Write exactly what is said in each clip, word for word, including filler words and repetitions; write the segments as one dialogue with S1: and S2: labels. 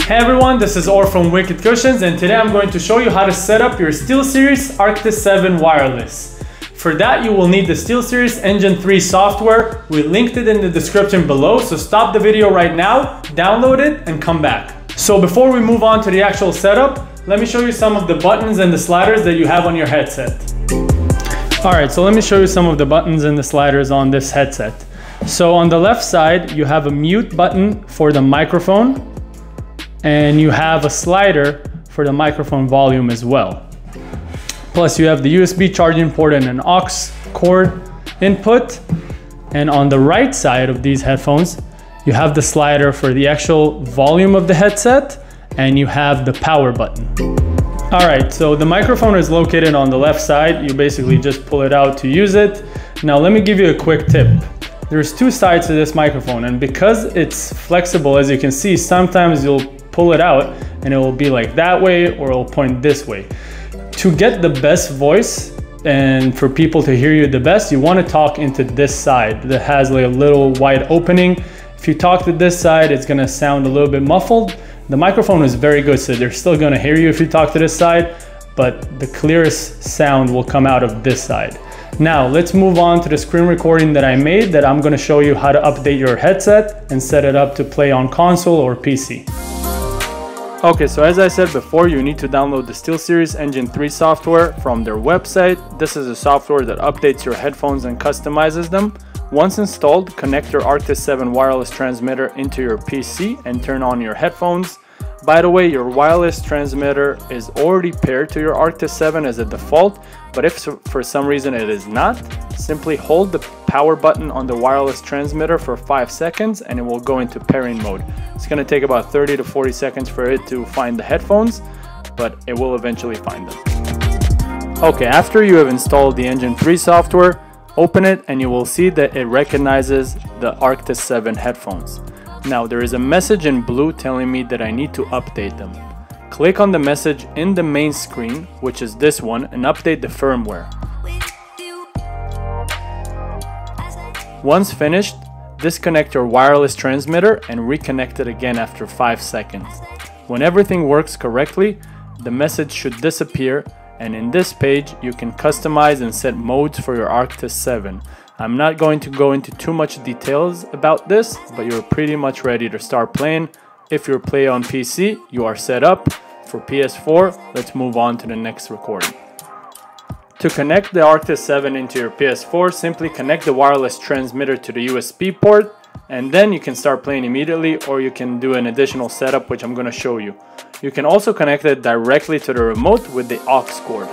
S1: Hey everyone, this is Or from Wicked Cushions, and today I'm going to show you how to set up your Steelseries Arctis seven wireless. For that, you will need the Steelseries Engine three software. We linked it in the description below, so stop the video right now, download it, and come back. So before we move on to the actual setup, let me show you some of the buttons and the sliders that you have on your headset. Alright, so let me show you some of the buttons and the sliders on this headset. So on the left side, you have a mute button for the microphone, and you have a slider for the microphone volume as well. Plus you have the U S B charging port and an aux cord input. And on the right side of these headphones, you have the slider for the actual volume of the headset, and you have the power button. All right, so the microphone is located on the left side. You basically just pull it out to use it. Now let me give you a quick tip. There's two sides to this microphone, and because it's flexible, as you can see, sometimes you'll pull it out and it will be like that way, or it'll point this way. To get the best voice and for people to hear you the best, you want to talk into this side that has like a little wide opening. If you talk to this side, it's going to sound a little bit muffled. The microphone is very good, so they're still going to hear you if you talk to this side, but the clearest sound will come out of this side. Now let's move on to the screen recording that I made, that I'm going to show you how to update your headset and set it up to play on console or P C. Okay, so as I said before, you need to download the Steelseries Engine three software from their website. This is a software that updates your headphones and customizes them. Once installed, connect your Arctis seven wireless transmitter into your P C and turn on your headphones. By the way, your wireless transmitter is already paired to your Arctis seven as a default, but if for some reason it is not, simply hold the power button on the wireless transmitter for five seconds and it will go into pairing mode. It's going to take about thirty to forty seconds for it to find the headphones, but it will eventually find them. Okay, after you have installed the Engine three software, open it and you will see that it recognizes the Arctis seven headphones. Now there is a message in blue telling me that I need to update them. Click on the message in the main screen, which is this one, and update the firmware. Once finished, disconnect your wireless transmitter and reconnect it again after five seconds. When everything works correctly, the message should disappear, and in this page you can customize and set modes for your Arctis seven. I'm not going to go into too much details about this, but you're pretty much ready to start playing. If you're playing on P C, you are set up. For P S four, let's move on to the next recording. To connect the Arctis seven into your P S four, simply connect the wireless transmitter to the U S B port, and then you can start playing immediately, or you can do an additional setup, which I'm going to show you. You can also connect it directly to the remote with the aux cord.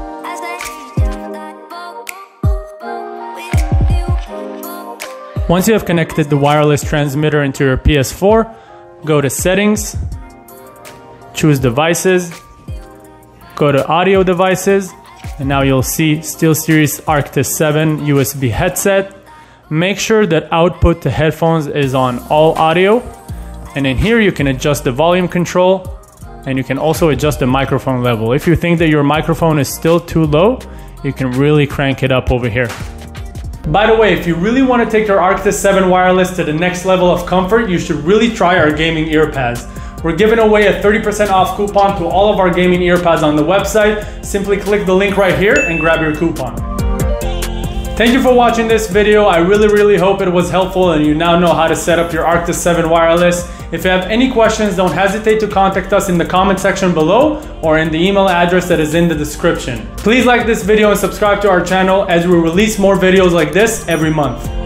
S1: Once you have connected the wireless transmitter into your P S four, go to Settings, choose Devices, go to Audio Devices, and now you'll see Steelseries Arctis seven U S B headset. Make sure that output to headphones is on all audio, and in here you can adjust the volume control, and you can also adjust the microphone level. If you think that your microphone is still too low, you can really crank it up over here. By the way, if you really want to take your Arctis seven wireless to the next level of comfort, you should really try our gaming earpads. We're giving away a thirty percent off coupon to all of our gaming earpads on the website. Simply click the link right here and grab your coupon. Thank you for watching this video. I really, really hope it was helpful and you now know how to set up your Arctis seven wireless. If you have any questions, don't hesitate to contact us in the comment section below or in the email address that is in the description. Please like this video and subscribe to our channel as we release more videos like this every month.